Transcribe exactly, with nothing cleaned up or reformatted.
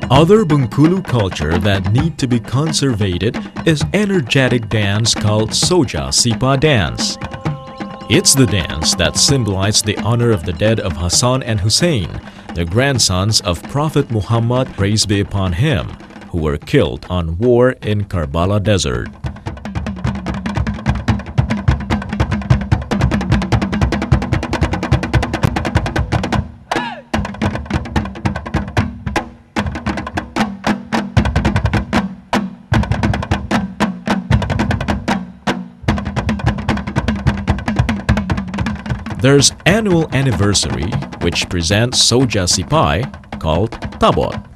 Other Bengkulu culture that need to be conservated is energetic dance called Soja Sipai Dance. It's the dance that symbolizes the honor of the dead of Hassan and Hussein, the grandsons of Prophet Muhammad, praise be upon him, who were killed on war in Karballa desert. There's annual anniversary which presents Soja Sipai called Tabot.